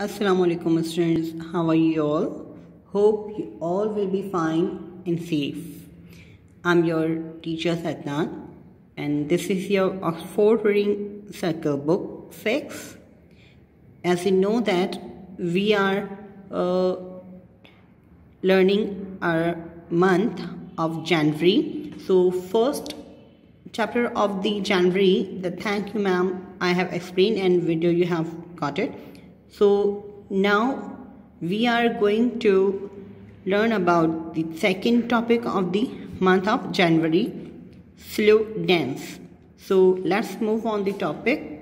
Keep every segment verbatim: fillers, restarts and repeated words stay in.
Assalamualaikum students, how are you all? Hope you all will be fine and safe. I'm your teacher Satnan and this is your Oxford Reading Circle book six. As you know that we are uh, learning our month of January. So first chapter of the January, the thank you ma'am, I have explained and video you have got it. So now we are going to learn about the second topic of the month of January, slow dance. So let's move on the topic.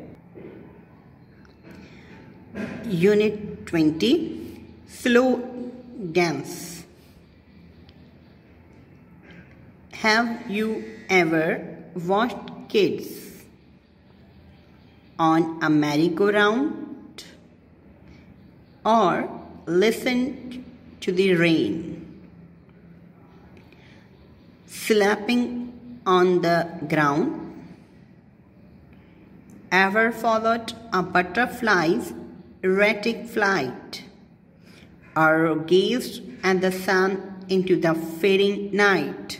Unit twenty, slow dance. Have you ever watched kids on a merry-go-round or listened to the rain slapping on the ground? Ever followed a butterfly's erratic flight or gazed at the sun into the fading night?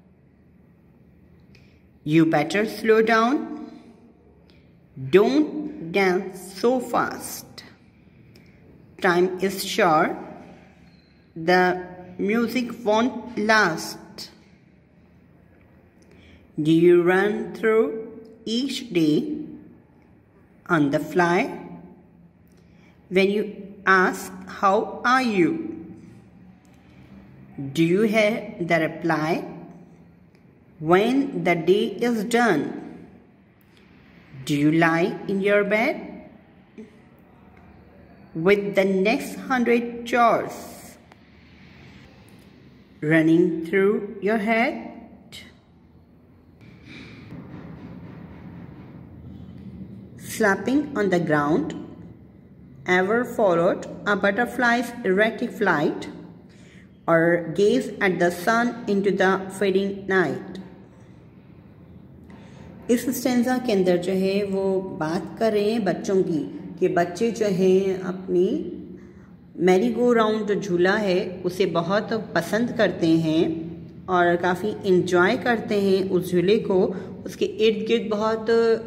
You better slow down. Don't dance so fast. Time is short. The music won't last. Do you run through each day on the fly? When you ask, how are you? Do you hear the reply? When the day is done, do you lie in your bed with the next hundred chores running through your head? Slapping on the ground. Ever followed a butterfly's erratic flight or gaze at the sun into the fading night? इस stanza के अंदर जो है वो बात कर रहे हैं बच्चों की कि बच्चे जो हैं अपनी मैरी गो राउंड जो झूला है उसे बहुत पसंद करते हैं और काफ़ी इन्जॉय करते हैं उस झूले को। उसके इर्द गिर्द बहुत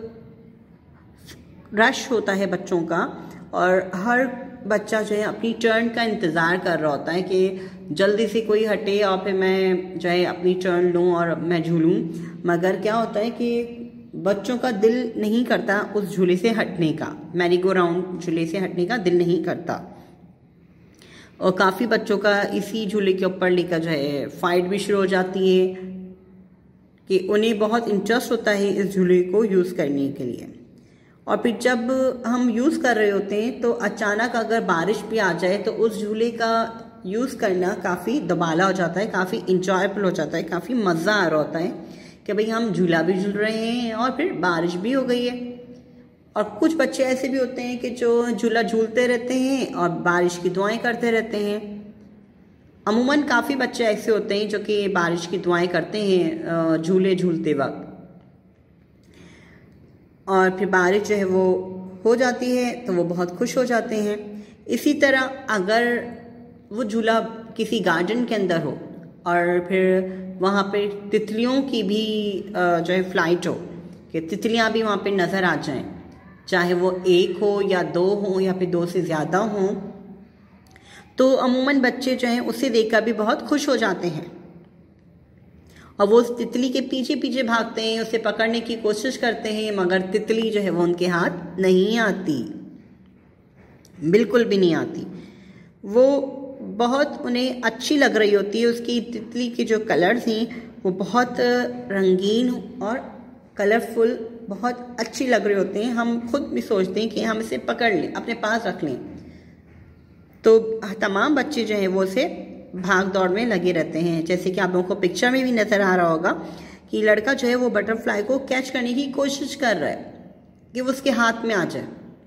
रश होता है बच्चों का और हर बच्चा जो है अपनी टर्न का इंतज़ार कर रहा होता है कि जल्दी से कोई हटे और फिर मैं जो है अपनी टर्न लूँ और मैं झूलूँ। मगर क्या होता है कि बच्चों का दिल नहीं करता उस झूले से हटने का, मैरी गो राउंड झूले से हटने का दिल नहीं करता। और काफ़ी बच्चों का इसी झूले के ऊपर लेकर जो है फाइट भी शुरू हो जाती है कि उन्हें बहुत इंटरेस्ट होता है इस झूले को यूज़ करने के लिए। और फिर जब हम यूज़ कर रहे होते हैं तो अचानक अगर बारिश भी आ जाए तो उस झूले का यूज़ करना काफ़ी दबाला हो जाता है, काफ़ी इंजॉयबल हो जाता है, काफ़ी मज़ा आ रहा होता है कि भाई हम झूला भी झूल रहे हैं और फिर बारिश भी हो गई है। और कुछ बच्चे ऐसे भी होते हैं कि जो झूला झूलते रहते हैं और बारिश की दुआएं करते रहते हैं। अमूमन काफ़ी बच्चे ऐसे होते हैं जो कि बारिश की दुआएं करते हैं झूले झूलते वक्त और फिर बारिश जो है वो हो जाती है तो वो बहुत खुश हो जाते हैं। इसी तरह अगर वो झूला किसी गार्डन के अंदर हो और फिर वहाँ पे तितलियों की भी जो है फ्लाइट हो कि तितलियाँ भी वहाँ पे नज़र आ जाएं, चाहे वो एक हो या दो हो या फिर दो से ज़्यादा हों, तो अमूमन बच्चे जो हैं उसे देखकर भी बहुत खुश हो जाते हैं और वो उस तितली के पीछे पीछे भागते हैं, उसे पकड़ने की कोशिश करते हैं, मगर तितली जो है वो उनके हाथ नहीं आती, बिल्कुल भी नहीं आती। वो बहुत उन्हें अच्छी लग रही होती है, उसकी तितली के जो कलर्स हैं वो बहुत रंगीन और कलरफुल बहुत अच्छी लग रहे होते हैं। हम खुद भी सोचते हैं कि हम इसे पकड़ लें, अपने पास रख लें। तो तमाम बच्चे जो हैं वो उसे भाग दौड़ में लगे रहते हैं। जैसे कि आप लोगों को पिक्चर में भी नज़र आ रहा होगा कि लड़का जो है वो बटरफ्लाई को कैच करने की कोशिश कर रहा है कि वो उसके हाथ में आ जाए।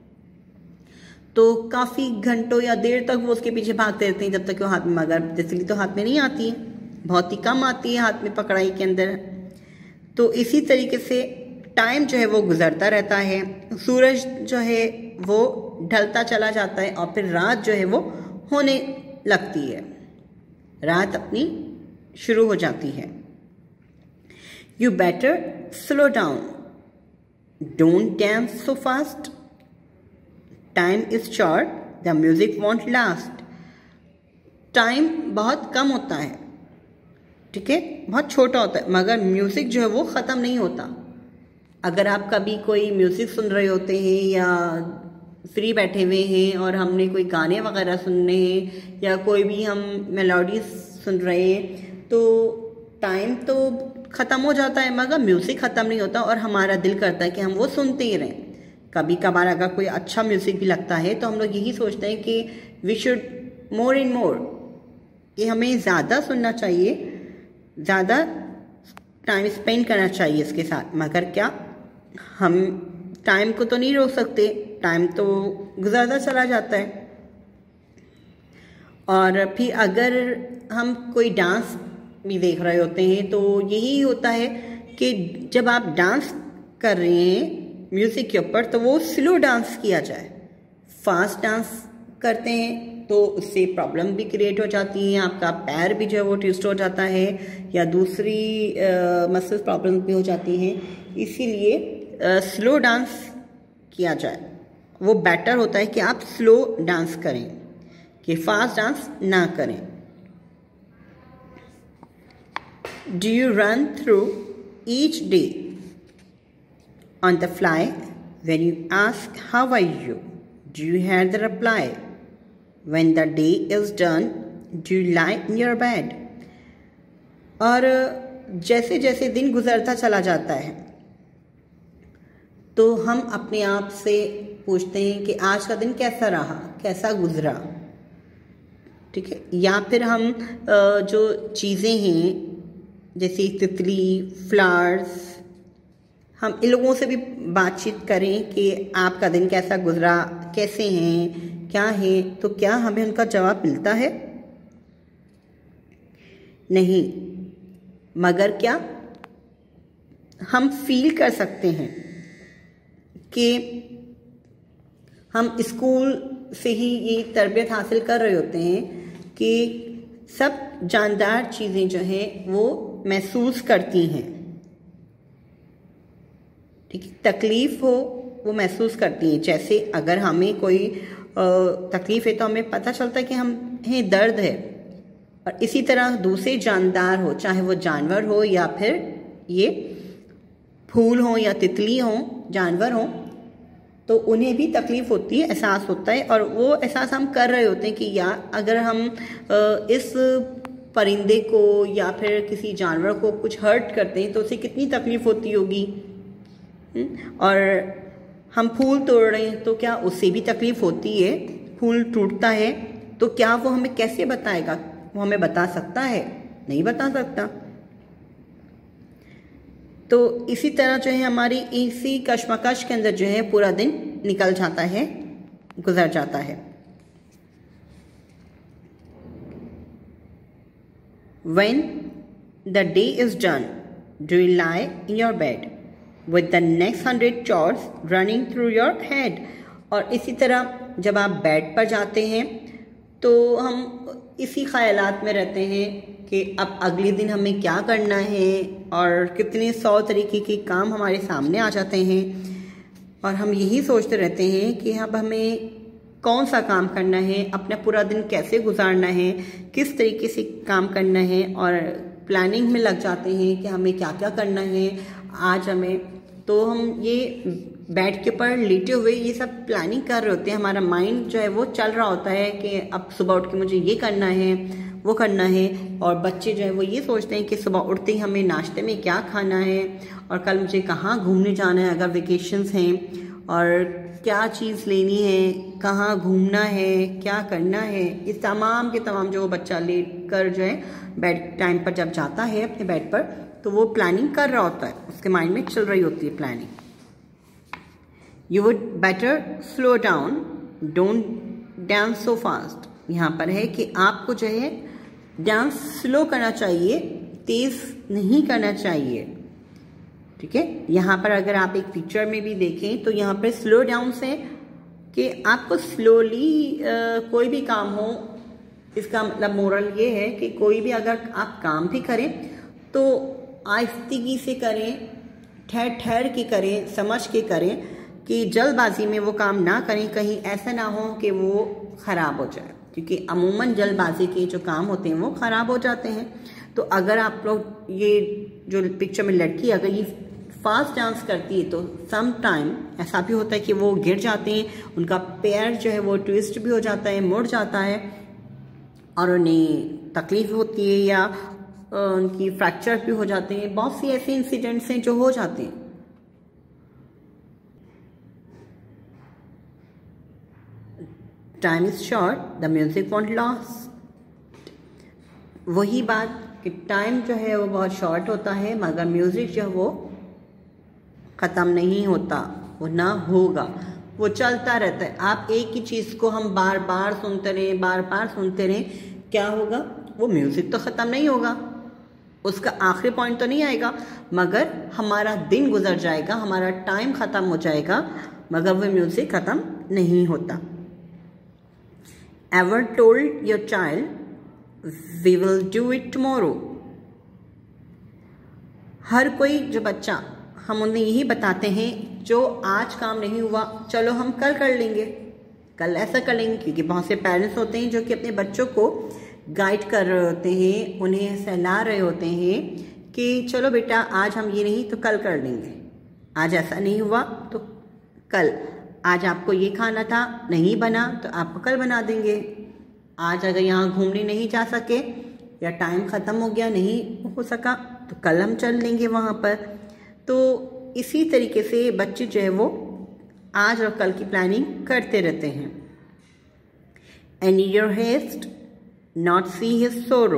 तो काफ़ी घंटों या देर तक वो उसके पीछे भागते रहते हैं जब तक वो हाथ में, मगर तितली तो हाथ में नहीं आती है, बहुत ही कम आती है हाथ में पकड़ाई के अंदर। तो इसी तरीके से टाइम जो है वो गुजरता रहता है। सूरज जो है वो ढलता चला जाता है और फिर रात जो है वो होने लगती है, रात अपनी शुरू हो जाती है। You better slow down, don't dance so fast, time is short, the music won't last. Time बहुत कम होता है, ठीक है, बहुत छोटा होता है, मगर म्यूज़िक जो है वो ख़त्म नहीं होता। अगर आप कभी कोई म्यूज़िक सुन रहे होते हैं या फ्री बैठे हुए हैं और हमने कोई गाने वगैरह सुनने हैं या कोई भी हम मेलोडी सुन रहे हैं, तो टाइम तो ख़त्म हो जाता है मगर म्यूज़िक ख़त्म नहीं होता और हमारा दिल करता है कि हम वो सुनते ही रहें। कभी कभार अगर कोई अच्छा म्यूज़िक भी लगता है तो हम लोग यही सोचते हैं कि we should more and more, कि हमें ज़्यादा सुनना चाहिए, ज़्यादा टाइम स्पेंड करना चाहिए इसके साथ। मगर क्या हम टाइम को तो नहीं रोक सकते, टाइम तो गुजरता चला जाता है। और फिर अगर हम कोई डांस भी देख रहे होते हैं तो यही होता है कि जब आप डांस कर रहे हैं म्यूज़िक के ऊपर तो वो स्लो डांस किया जाए। फास्ट डांस करते हैं तो उससे प्रॉब्लम भी क्रिएट हो जाती है, आपका पैर भी जो है वो ट्विस्ट हो जाता है या दूसरी मसल प्रॉब्लम भी हो जाती हैं। इसीलिए स्लो डांस किया जाए, वो बेटर होता है कि आप स्लो डांस करें, कि फास्ट डांस ना करें। Do you run through each day on the fly? When you ask how are you, do you hear the reply? When the day is done, do you lie in your bed? और जैसे जैसे दिन गुजरता चला जाता है तो हम अपने आप से पूछते हैं कि आज का दिन कैसा रहा, कैसा गुजरा, ठीक है। या फिर हम जो चीज़ें हैं जैसे तितली, फ्लावर्स, हम इन लोगों से भी बातचीत करें कि आपका दिन कैसा गुजरा, कैसे हैं, क्या है, तो क्या हमें उनका जवाब मिलता है? नहीं, मगर क्या हम फील कर सकते हैं कि हम स्कूल से ही ये तरबियत हासिल कर रहे होते हैं कि सब जानदार चीज़ें जो हैं वो महसूस करती हैं, ठीक है, तकलीफ़ हो वो महसूस करती हैं। जैसे अगर हमें कोई तकलीफ़ है तो हमें पता चलता है कि हमें दर्द है, और इसी तरह दूसरे जानदार हो, चाहे वो जानवर हो या फिर ये फूल हो या तितली हो, जानवर हो, तो उन्हें भी तकलीफ़ होती है, एहसास होता है, और वो एहसास हम कर रहे होते हैं कि यार अगर हम इस परिंदे को या फिर किसी जानवर को कुछ हर्ट करते हैं तो उसे कितनी तकलीफ़ होती होगी। और हम फूल तोड़ रहे हैं तो क्या उससे भी तकलीफ़ होती है, फूल टूटता है तो क्या वो हमें कैसे बताएगा? वो हमें बता सकता है? नहीं बता सकता। तो इसी तरह जो है हमारी इसी कश्मकश के अंदर जो है पूरा दिन निकल जाता है, गुजर जाता है। When the day is done, do you lie in your bed with the next hundred chores running through your head? और इसी तरह जब आप बेड पर जाते हैं तो हम इसी ख्यालात में रहते हैं कि अब अगले दिन हमें क्या करना है, और कितने सौ तरीके के काम हमारे सामने आ जाते हैं, और हम यही सोचते रहते हैं कि अब हमें कौन सा काम करना है, अपना पूरा दिन कैसे गुजारना है, किस तरीके से काम करना है, और प्लानिंग में लग जाते हैं कि हमें क्या क्या करना है आज हमें। तो हम ये बेड के ऊपर लेटे हुए ये सब प्लानिंग कर रहे होते हैं, हमारा माइंड जो है वो चल रहा होता है कि अब सुबह उठ के मुझे ये करना है, वो करना है। और बच्चे जो है वो ये सोचते हैं कि सुबह उठते ही हमें नाश्ते में क्या खाना है, और कल मुझे कहाँ घूमने जाना है अगर वेकेशंस हैं, और क्या चीज़ लेनी है, कहाँ घूमना है, क्या करना है। इस तमाम के तमाम जो बच्चा लेट कर जो है बेड टाइम पर जब जाता है अपने बेड पर तो वो प्लानिंग कर रहा होता है, उसके माइंड में चल रही होती है planning. You would better slow down, don't dance so fast. यहाँ पर है कि आपको जो है डांस स्लो करना चाहिए, तेज़ नहीं करना चाहिए, ठीक है। यहाँ पर अगर आप एक पिक्चर में भी देखें तो यहाँ पर स्लो डाउन से कि आपको स्लोली कोई भी काम हो, इसका मतलब मोरल ये है कि कोई भी अगर आप काम भी करें तो आहिस्ती से करें, ठहर ठहर के करें, समझ के करें, कि जल्दबाजी में वो काम ना करें, कहीं ऐसा ना हो कि वो ख़राब हो जाए, क्योंकि अमूमन जल्दबाजी के जो काम होते हैं वो ख़राब हो जाते हैं। तो अगर आप लोग ये जो पिक्चर में लड़की अगर ये फास्ट डांस करती है तो सम टाइम ऐसा भी होता है कि वो गिर जाते हैं, उनका पैर जो है वो ट्विस्ट भी हो जाता है, मुड़ जाता है और उन्हें तकलीफ होती है या उनकी फ्रैक्चर भी हो जाते हैं। बहुत सी ऐसे इंसिडेंट्स हैं जो हो जाते हैं। Time is short, the music won't last. वही बात कि टाइम जो है वो बहुत शॉर्ट होता है मगर म्यूजिक जो है वो ख़त्म नहीं होता, वो ना होगा, वो चलता रहता है। आप एक ही चीज़ को हम बार बार सुनते रहें, बार बार सुनते रहें, क्या होगा? वो म्यूज़िक तो ख़त्म नहीं होगा, उसका आखिरी पॉइंट तो नहीं आएगा, मगर हमारा दिन गुजर जाएगा, हमारा टाइम ख़त्म हो जाएगा, मगर वो म्यूज़िक ख़त्म नहीं होता। Ever told your child we will do it tomorrow. हर कोई जो बच्चा, हम उन्हें यही बताते हैं जो आज काम नहीं हुआ चलो हम कल कर लेंगे, कल ऐसा कर लेंगे, क्योंकि बहुत से पेरेंट्स होते हैं जो कि अपने बच्चों को गाइड कर रहे होते हैं, उन्हें सहला रहे होते हैं कि चलो बेटा आज हम ये नहीं तो कल कर लेंगे, आज ऐसा नहीं हुआ तो कल, आज आपको ये खाना था नहीं बना तो आपको कल बना देंगे, आज अगर यहाँ घूमने नहीं जा सके या टाइम ख़त्म हो गया नहीं हो सका तो कल हम चल लेंगे वहाँ पर। तो इसी तरीके से बच्चे जो है वो आज और कल की प्लानिंग करते रहते हैं। And your haste not see his sorrow.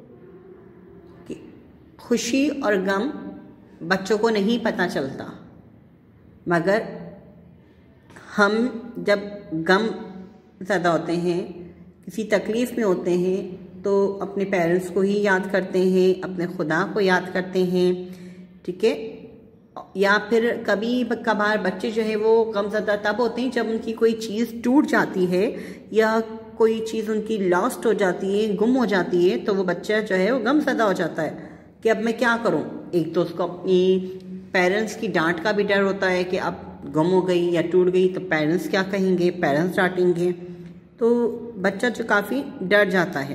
खुशी और गम बच्चों को नहीं पता चलता, मगर हम जब गम ज़्यादा होते हैं, किसी तकलीफ़ में होते हैं, तो अपने पेरेंट्स को ही याद करते हैं, अपने खुदा को याद करते हैं, ठीक है। या फिर कभी कभार बच्चे जो है वो गमज़दा तब होते हैं जब उनकी कोई चीज़ टूट जाती है या कोई चीज़ उनकी लॉस्ट हो जाती है, गुम हो जाती है, तो वो बच्चा जो है वो गमज़दा हो जाता है कि अब मैं क्या करूं। एक तो उसको अपनी पेरेंट्स की डांट का भी डर होता है कि अब गुम हो गई या टूट गई तो पेरेंट्स क्या कहेंगे, पेरेंट्स डांटेंगे, तो बच्चा जो काफ़ी डर जाता है।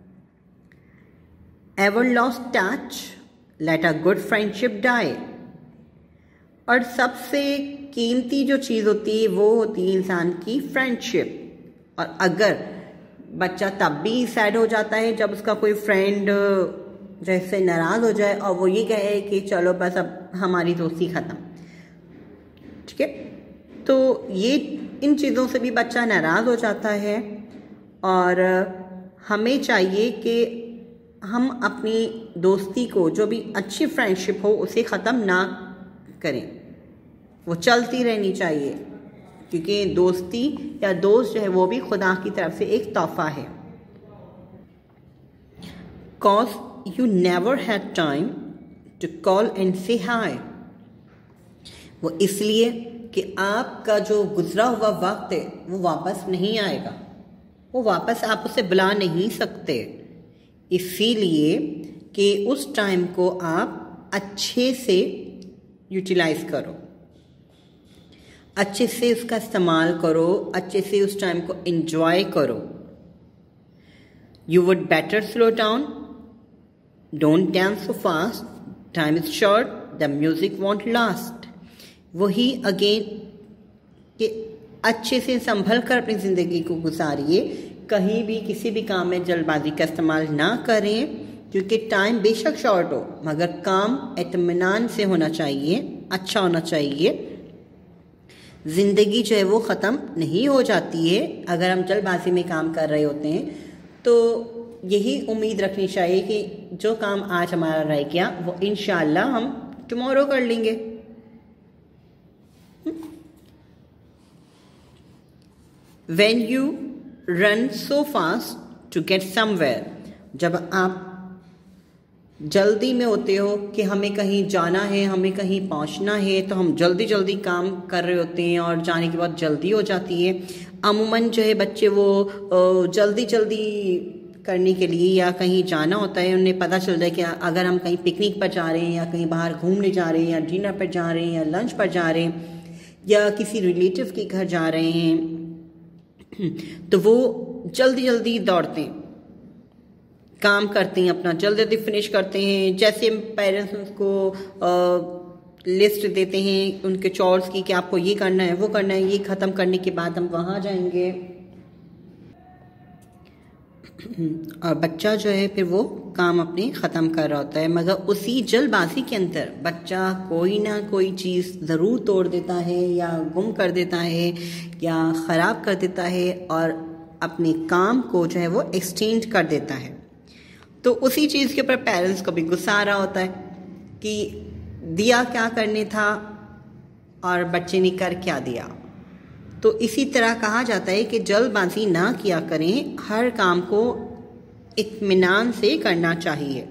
Ever lost touch let a good friendship die. और सबसे कीमती जो चीज़ होती है वो होती है इंसान की फ्रेंडशिप। और अगर बच्चा तब भी सैड हो जाता है जब उसका कोई फ्रेंड जैसे नाराज़ हो जाए और वो ये कहे कि चलो बस अब हमारी दोस्ती ख़त्म, ठीक है, तो ये इन चीज़ों से भी बच्चा नाराज़ हो जाता है। और हमें चाहिए कि हम अपनी दोस्ती को, जो भी अच्छी फ्रेंडशिप हो, उसे ख़त्म ना करें, वो चलती रहनी चाहिए, क्योंकि दोस्ती या दोस्त जो है वो भी खुदा की तरफ से एक तोहफा है। Cause you never had time to call and say hi. वो इसलिए कि आपका जो गुजरा हुआ वक्त है वो वापस नहीं आएगा, वो वापस आप उसे बुला नहीं सकते, इसीलिए कि उस टाइम को आप अच्छे से यूटिलाइज करो, अच्छे से उसका इस्तेमाल करो, अच्छे से उस टाइम को एंजॉय करो। You would better slow down, don't dance so fast, time is short, the music won't last. वही अगेन कि अच्छे से संभल कर अपनी ज़िंदगी को गुजारिए, कहीं भी किसी भी काम में जल्दबाजी का इस्तेमाल ना करें, क्योंकि टाइम बेशक शॉर्ट हो मगर काम इत्मीनान से होना चाहिए, अच्छा होना चाहिए। ज़िंदगी जो है वो ख़त्म नहीं हो जाती है अगर हम जल्दबाजी में काम कर रहे होते हैं। तो यही उम्मीद रखनी चाहिए कि जो काम आज हमारा रह गया वो इंशाअल्लाह हम टुमारो कर लेंगे। When you run so fast to get somewhere, जब आप जल्दी में होते हो कि हमें कहीं जाना है, हमें कहीं पहुंचना है, तो हम जल्दी जल्दी काम कर रहे होते हैं और जाने के बाद जल्दी हो जाती है। अमूमन जो है बच्चे वो जल्दी जल्दी करने के लिए या कहीं जाना होता है, उन्हें पता चल जाए कि अगर हम कहीं पिकनिक पर जा रहे हैं या कहीं बाहर घूमने जा रहे हैं या डिनर पर जा रहे हैं या लंच पर जा रहे हैं या किसी रिलेटिव के घर जा रहे हैं, तो वो जल्दी जल्दी दौड़ते हैं, काम करते हैं, अपना जल्दी जल्दी फिनिश करते हैं। जैसे पेरेंट्स उसको लिस्ट देते हैं उनके चोर्स की कि आपको ये करना है, वो करना है, ये ख़त्म करने के बाद हम वहाँ जाएंगे, और बच्चा जो है फिर वो काम अपने ख़त्म कर रहा होता है। मगर उसी जल्दबाजी के अंदर बच्चा कोई ना कोई चीज़ ज़रूर तोड़ देता है या गुम कर देता है या ख़राब कर देता है और अपने काम को जो है वो एक्सचेंज कर देता है। तो उसी चीज़ के ऊपर पेरेंट्स को भी गुस्सा आ रहा होता है कि दिया क्या करने था और बच्चे ने कर क्या दिया। तो इसी तरह कहा जाता है कि जल्दबाजी ना किया करें, हर काम को इत्मीनान से करना चाहिए।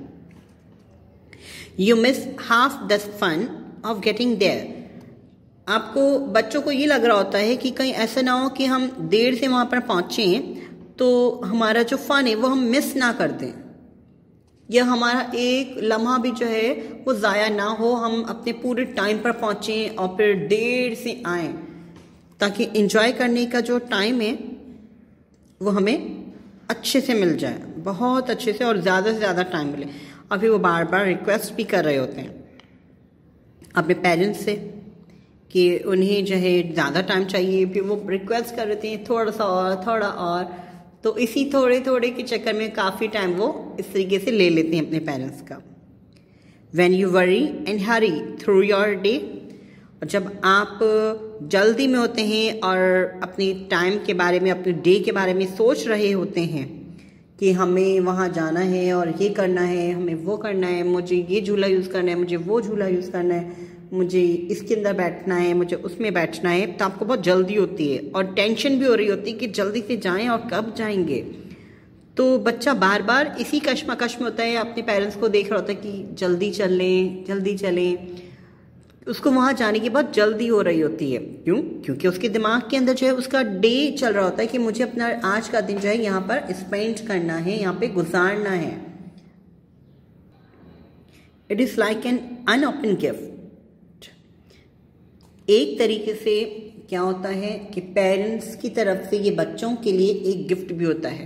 You miss half the fun of getting there. आपको बच्चों को ये लग रहा होता है कि कहीं ऐसा ना हो कि हम देर से वहाँ पर पहुँचें तो हमारा जो फ़न है वो हम मिस ना कर दें, या हमारा एक लम्हा भी जो है वो ज़ाया ना हो, हम अपने पूरे टाइम पर पहुँचें और फिर देर से आएँ, ताकि एंजॉय करने का जो टाइम है वो हमें अच्छे से मिल जाए, बहुत अच्छे से और ज़्यादा से ज़्यादा टाइम मिले। और फिर वो बार बार रिक्वेस्ट भी कर रहे होते हैं अपने पेरेंट्स से कि उन्हें जो है ज़्यादा टाइम चाहिए, फिर वो रिक्वेस्ट कर रहे हैं थोड़ा सा और थोड़ा और। तो इसी थोड़े थोड़े के चक्कर में काफ़ी टाइम वो इस तरीके से ले लेते हैं अपने पेरेंट्स का। When you worry and hurry through your day, और जब आप जल्दी में होते हैं और अपनी टाइम के बारे में, अपने डे के बारे में सोच रहे होते हैं कि हमें वहाँ जाना है और ये करना है, हमें वो करना है, मुझे ये झूला यूज़ करना है, मुझे वो झूला यूज़ करना है, मुझे इसके अंदर बैठना है, मुझे उसमें बैठना है, तो आपको बहुत जल्दी होती है और टेंशन भी हो रही होती है कि जल्दी से जाएं और कब जाएंगे। तो बच्चा बार बार इसी कश्मकश में होता है, अपने पेरेंट्स को देख रहा होता है कि जल्दी चलें जल्दी चलें। उसको वहाँ जाने की बहुत जल्दी हो रही होती है। क्यों? क्योंकि उसके दिमाग के अंदर जो है उसका डे चल रहा होता है कि मुझे अपना आज का दिन जो है यहाँ पर स्पेंड करना है, यहाँ पे गुजारना है। It is like an unopen gift. एक तरीके से क्या होता है कि पेरेंट्स की तरफ से ये बच्चों के लिए एक गिफ्ट भी होता है,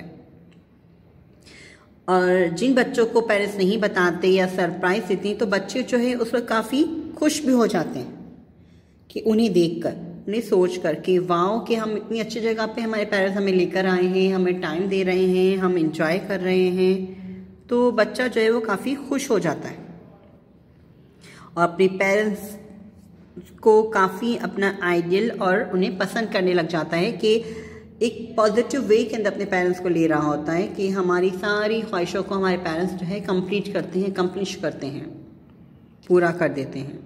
और जिन बच्चों को पेरेंट्स नहीं बताते या सरप्राइज देते हैं तो बच्चे जो है उस पर काफ़ी खुश भी हो जाते हैं कि उन्हें देखकर, उन्हें सोच कर कि वाओ कि हम इतनी अच्छी जगह पे हमारे पेरेंट्स हमें लेकर आए हैं, हमें टाइम दे रहे हैं, हम इंजॉय कर रहे हैं। तो बच्चा जो है वो काफ़ी खुश हो जाता है और अपने पेरेंट्स को काफ़ी अपना आइडियल और उन्हें पसंद करने लग जाता है कि एक पॉजिटिव वे के अंदर अपने पेरेंट्स को ले रहा होता है कि हमारी सारी ख्वाहिशों को हमारे पेरेंट्स जो है कंप्लीट करते हैं, कंप्लीश करते हैं, पूरा कर देते हैं।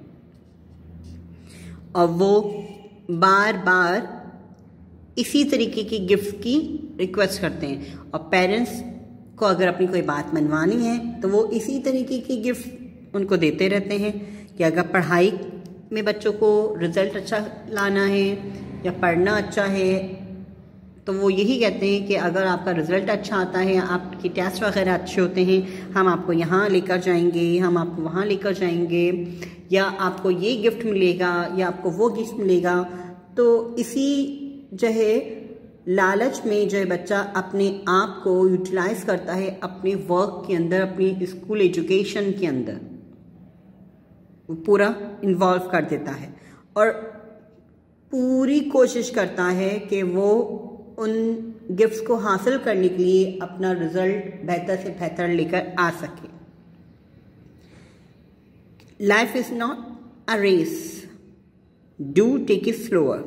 और वो बार बार इसी तरीके की गिफ्ट की रिक्वेस्ट करते हैं, और पेरेंट्स को अगर अपनी कोई बात मनवानी है तो वो इसी तरीके की गिफ्ट उनको देते रहते हैं कि अगर पढ़ाई में बच्चों को रिज़ल्ट अच्छा लाना है या पढ़ना अच्छा है तो वो यही कहते हैं कि अगर आपका रिज़ल्ट अच्छा आता है, आपकी टेस्ट वगैरह अच्छे होते हैं, हम आपको यहाँ लेकर जाएंगे, हम आपको वहाँ लेकर जाएंगे, या आपको ये गिफ्ट मिलेगा या आपको वो गिफ्ट मिलेगा। तो इसी जो है लालच में जो है बच्चा अपने आप को यूटिलाइज करता है अपने वर्क के अंदर, अपनी स्कूल एजुकेशन के अंदर वो पूरा इन्वॉल्व कर देता है और पूरी कोशिश करता है कि वो उन गिफ्ट्स को हासिल करने के लिए अपना रिजल्ट बेहतर से बेहतर लेकर आ सके। Life is not a race, do take it slower.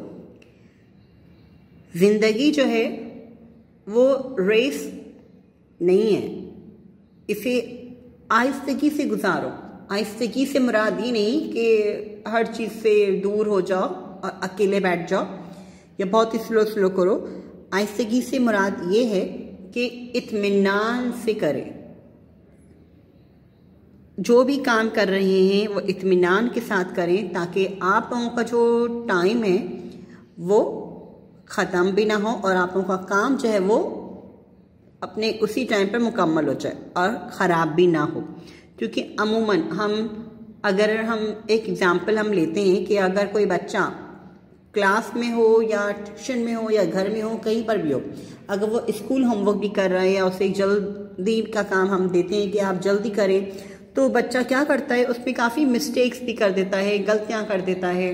जिंदगी जो है वो रेस नहीं है, इसे आहिस्तगी से गुजारो। आहिस्तगी से मुराद ये नहीं कि हर चीज़ से दूर हो जाओ और अकेले बैठ जाओ या बहुत ही स्लो स्लो करो। आहिस्तगी से मुराद ये है कि इत्मीनान से करें, जो भी काम कर रहे हैं वो इत्मीनान के साथ करें, ताकि आप लोगों का जो टाइम है वो ख़त्म भी ना हो और आप लोगों का काम जो है वो अपने उसी टाइम पर मुकम्मल हो जाए और ख़राब भी ना हो। क्योंकि अमूमन हम अगर हम एक एग्ज़ाम्पल हम लेते हैं कि अगर कोई बच्चा क्लास में हो या ट्यूशन में हो या घर में हो, कहीं पर भी हो, अगर वो स्कूल होमवर्क भी कर रहा है या उसे जल्दी का काम हम देते हैं कि आप जल्दी करें, तो बच्चा क्या करता है, उसमें काफ़ी मिस्टेक्स भी कर देता है, गलतियां कर देता है।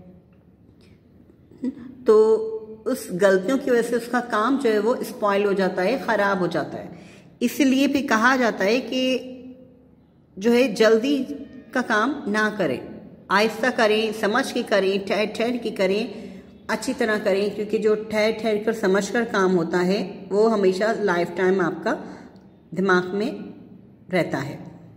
तो उस गलतियों की वजह से उसका काम जो है वो स्पॉइल हो जाता है, ख़राब हो जाता है। इसलिए भी कहा जाता है कि जो है जल्दी का काम ना करें, आहिस्ता करें, समझ के करें, ठहर ठहर के करें, अच्छी तरह करें। क्योंकि जो ठहर ठहर कर समझ कर काम होता है वो हमेशा लाइफ टाइम आपका दिमाग में रहता है।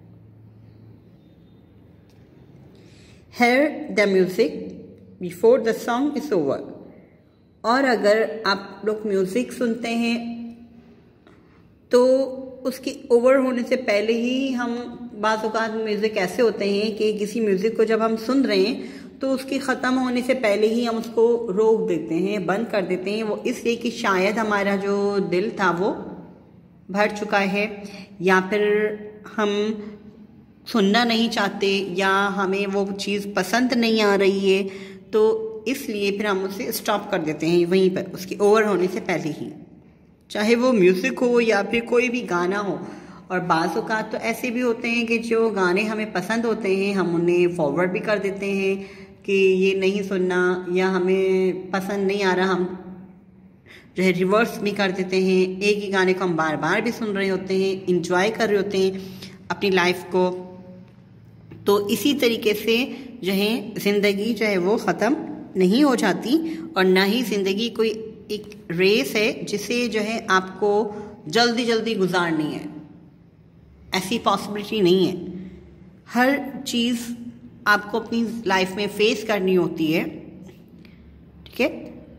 Hear the music before the song is over। और अगर आप लोग म्यूज़िक सुनते हैं तो उसके ओवर होने से पहले ही हम, बाज़ औक़ात म्यूज़िक ऐसे होते हैं कि किसी म्यूज़िक को जब हम सुन रहे हैं तो उसके ख़त्म होने से पहले ही हम उसको रोक देते हैं, बंद कर देते हैं। वो इसलिए कि शायद हमारा जो दिल था वो भर चुका है, या फिर हम सुनना नहीं चाहते, या हमें वो चीज़ पसंद नहीं आ रही है, तो इसलिए फिर हम उसे स्टॉप कर देते हैं वहीं पर, उसके ओवर होने से पहले ही, चाहे वो म्यूज़िक हो या फिर कोई भी गाना हो। और बाज़ औक़ात तो ऐसे भी होते हैं कि जो गाने हमें पसंद होते हैं हम उन्हें फॉरवर्ड भी कर देते हैं कि ये नहीं सुनना, या हमें पसंद नहीं आ रहा, हम जो है रिवर्स भी कर देते हैं। एक ही गाने को हम बार बार भी सुन रहे होते हैं, इंजॉय कर रहे होते हैं अपनी लाइफ को। तो इसी तरीके से जो है ज़िंदगी जो है वो ख़त्म नहीं हो जाती, और ना ही ज़िंदगी कोई एक रेस है जिसे जो है आपको जल्दी जल्दी गुजारनी है, ऐसी पॉसिबिलिटी नहीं है। हर चीज़ आपको अपनी लाइफ में फेस करनी होती है, ठीक है।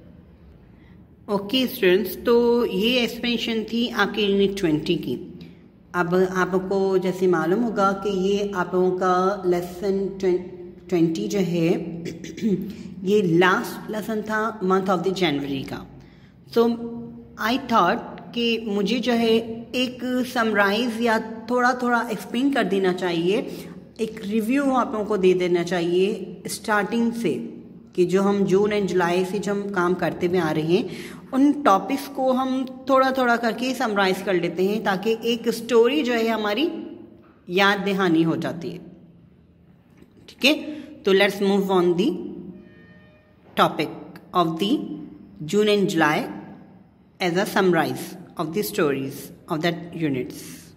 ओके स्टूडेंट्स, तो ये एक्सप्लेनेशन थी आपकी यूनिट ट्वेंटी की। अब आपको जैसे मालूम होगा कि ये आप लोगों का लेसन ट्वेंटी जो है ये लास्ट लेसन था मंथ ऑफ द जनवरी का। सो आई थॉट कि मुझे जो है एक समराइज़ या थोड़ा थोड़ा एक्सप्लेन कर देना चाहिए, एक रिव्यू आप लोगों को दे देना चाहिए स्टार्टिंग से, कि जो हम जून एंड जुलाई से जो हम काम करते हुए आ रहे हैं उन टॉपिक्स को हम थोड़ा थोड़ा करके समराइज़ कर लेते हैं, ताकि एक स्टोरी जो है हमारी याद दहानी हो जाती है, ठीक है। तो let's move on the topic of the June and July as a summarise of the stories of that units.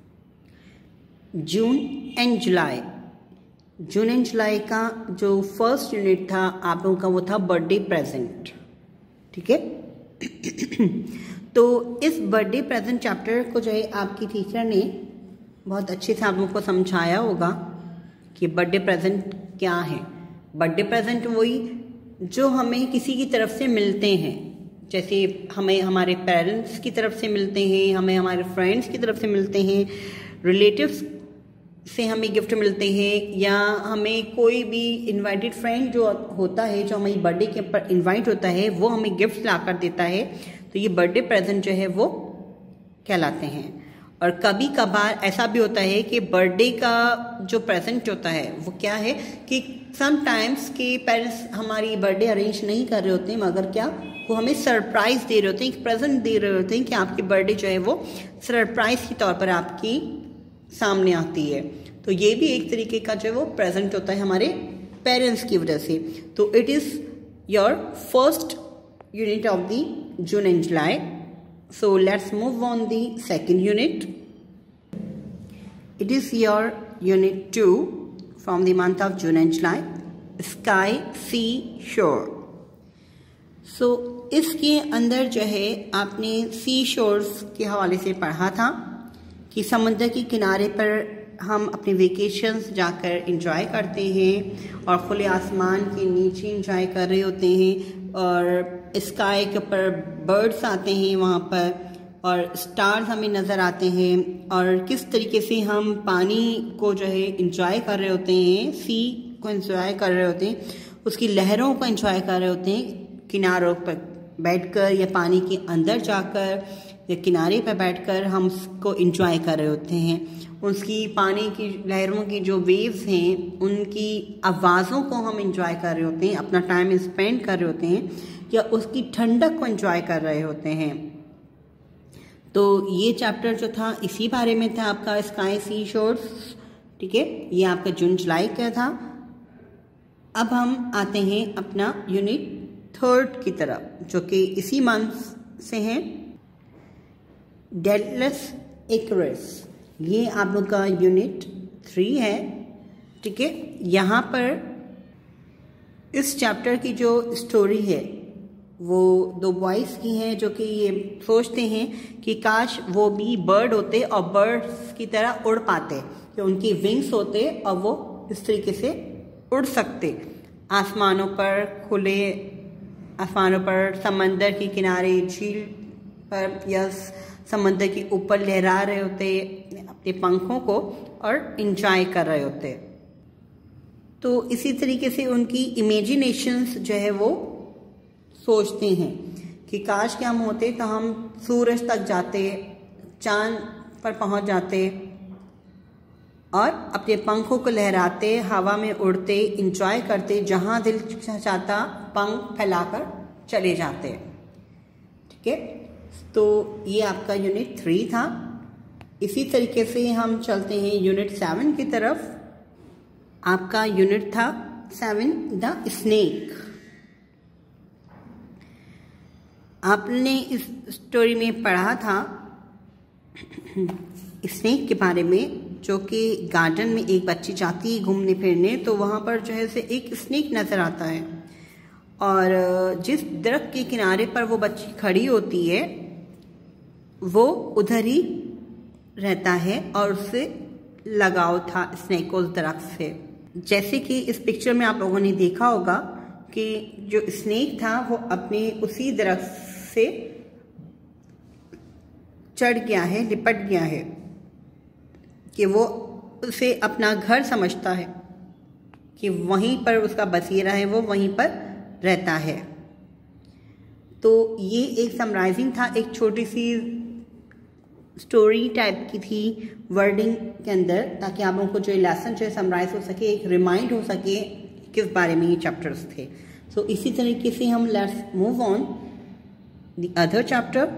June and July, June and July का जो फर्स्ट यूनिट था आप लोगों का वो था बर्थडे प्रेजेंट, ठीक है। तो इस बर्थडे प्रेजेंट चैप्टर को जो है आपकी टीचर ने बहुत अच्छे से आप लोगों को समझाया होगा कि बर्थडे प्रेजेंट क्या है। बर्थडे प्रेजेंट वही जो हमें किसी की तरफ से मिलते हैं, जैसे हमें हमारे पेरेंट्स की तरफ से मिलते हैं, हमें हमारे फ्रेंड्स की तरफ से मिलते हैं, रिलेटिव्स से हमें गिफ्ट मिलते हैं, या हमें कोई भी इनवाइटेड फ्रेंड जो होता है जो हमारी बर्थडे के ऊपर इनवाइट होता है वो हमें गिफ्ट ला कर देता है, तो ये बर्थडे प्रेजेंट जो है वो कहलाते हैं। और कभी कभार ऐसा भी होता है कि बर्थडे का जो प्रेजेंट होता है वो क्या है कि समटाइम्स के पेरेंट्स हमारी बर्थडे अरेंज नहीं कर रहे होते हैं, मगर क्या वो हमें सरप्राइज दे रहे होते हैं, एक प्रेजेंट दे रहे होते हैं कि आपकी बर्थडे जो है वो सरप्राइज के तौर पर आपकी सामने आती है। तो ये भी एक तरीके का जो है वो प्रेजेंट होता है हमारे पेरेंट्स की वजह से। तो it is your first unit of the June and July. So let's move on the second unit. It is your unit two from the month of June and July, sky sea shore. So इसके अंदर जो है आपने सी shores के हवाले से पढ़ा था कि समुद्र के किनारे पर हम अपने वेकेशंस जाकर एंजॉय करते हैं और खुले आसमान के नीचे एंजॉय कर रहे होते हैं, और स्काई के ऊपर बर्ड्स आते हैं वहाँ पर, और स्टार्स हमें नज़र आते हैं, और किस तरीके से हम पानी को जो है इंजॉय कर रहे होते हैं, सी को इंजॉय कर रहे होते हैं, उसकी लहरों को इंजॉय कर रहे होते हैं, किनारों पर बैठकर या पानी के अंदर जाकर या किनारे पर बैठकर हम उसको इंजॉय कर रहे होते हैं। उसकी पानी की लहरों की जो वेव्स हैं उनकी आवाज़ों को हम इंजॉय कर रहे होते हैं, अपना टाइम स्पेंड कर रहे होते हैं, या उसकी ठंडक को इंजॉय कर रहे होते हैं। तो ये चैप्टर जो था इसी बारे में था आपका, स्काई सी शोर्स। ठीक है, ये आपका जून जुलाई का था। अब हम आते हैं अपना यूनिट थर्ड की तरफ, जो कि इसी मंथ से है, डेडलेस इकरस। ये आप लोग का यूनिट थ्री है। ठीक है, यहाँ पर इस चैप्टर की जो स्टोरी है वो दो बॉयज़ की हैं जो कि ये सोचते हैं कि काश वो भी बर्ड होते और बर्ड्स की तरह उड़ पाते, कि उनकी विंग्स होते और वो इस तरीके से उड़ सकते, आसमानों पर, खुले आसमानों पर, समंदर के किनारे, झील पर या समंदर के ऊपर लहरा रहे होते अपने पंखों को और इंजॉय कर रहे होते। तो इसी तरीके से उनकी इमेजिनेशंस जो है वो सोचते हैं कि काश क्या हम होते तो हम सूरज तक जाते, चांद पर पहुंच जाते और अपने पंखों को लहराते, हवा में उड़ते, इंजॉय करते, जहां दिल चाहता पंख फैलाकर चले जाते। ठीक है, तो ये आपका यूनिट थ्री था। इसी तरीके से हम चलते हैं यूनिट सेवन की तरफ। आपका यूनिट था सेवन, द स्नेक। आपने इस स्टोरी में पढ़ा था स्नेक के बारे में, जो कि गार्डन में एक बच्ची जाती है घूमने फिरने, तो वहाँ पर जो है से एक स्नेक नज़र आता है, और जिस दरख्त के किनारे पर वो बच्ची खड़ी होती है वो उधर ही रहता है और उससे लगाव था स्नेक को उस दरख्त से। जैसे कि इस पिक्चर में आप लोगों ने देखा होगा कि जो स्नेक था वो अपने उसी दरख्त से चढ़ गया है, लिपट गया है, कि वो उसे अपना घर समझता है, कि वहीं पर उसका बसेरा है, वो वहीं पर रहता है। तो ये एक समराइजिंग था, एक छोटी सी स्टोरी टाइप की थी वर्डिंग के अंदर, ताकि आप लोगों को जो लेसन जो है समराइज हो सके, एक रिमाइंड हो सके किस बारे में ये चैप्टर्स थे। सो so, इसी तरीके से हम let's move on the other chapter.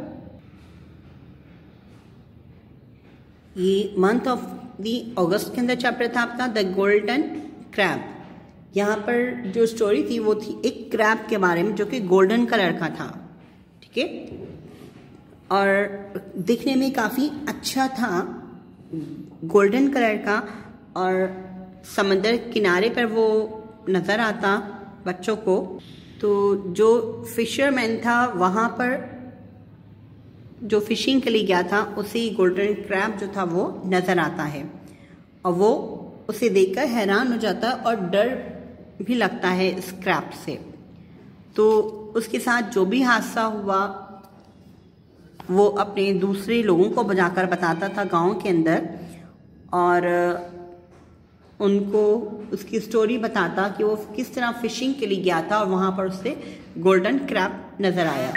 ये मंथ ऑफ दी अगस्त के अंदर चैप्टर था आपका द गोल्डन क्रैब। यहाँ पर जो स्टोरी थी वो थी एक क्रैब के बारे में जो कि गोल्डन कलर का था। ठीक है, और दिखने में काफ़ी अच्छा था, गोल्डन कलर का, और समंदर किनारे पर वो नज़र आता बच्चों को। तो जो फिशरमैन था वहाँ पर जो फिशिंग के लिए गया था उसी गोल्डन क्रैब जो था वो नज़र आता है, और वो उसे देखकर हैरान हो जाता है और डर भी लगता है इस क्रैब से। तो उसके साथ जो भी हादसा हुआ वो अपने दूसरे लोगों को जाकर बताता था गांव के अंदर, और उनको उसकी स्टोरी बताता कि वो किस तरह फिशिंग के लिए गया था और वहाँ पर उससे गोल्डन क्रैब नज़र आया।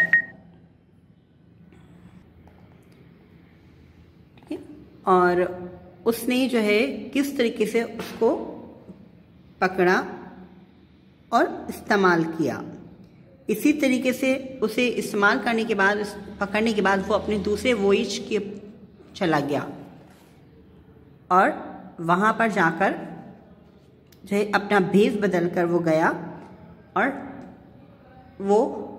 और उसने जो है किस तरीके से उसको पकड़ा और इस्तेमाल किया। इसी तरीके से उसे इस्तेमाल करने के बाद, पकड़ने के बाद वो अपने दूसरे वॉयज के चला गया और वहाँ पर जाकर जो है अपना भेष बदल कर वो गया और वो